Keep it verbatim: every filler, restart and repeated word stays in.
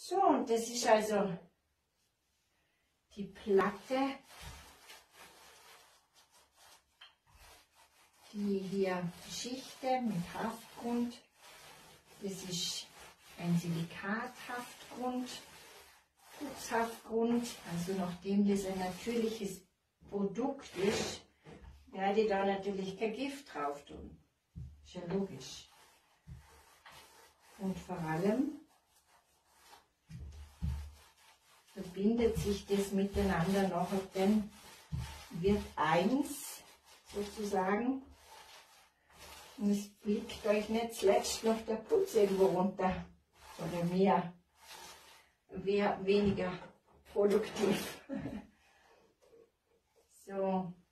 So, und das ist also die Platte, die hier Geschichte mit Haftgrund. Das ist ein Silikathaftgrund, Putzhaftgrund. Also nachdem das ein natürliches Produkt ist, werde ich da natürlich kein Gift drauf tun. Ist ja logisch. Und vor allem verbindet sich das miteinander nachher, denn wird eins sozusagen. Und es fliegt euch nicht zuletzt noch der Putz irgendwo runter. Oder mehr, mehr weniger produktiv. So.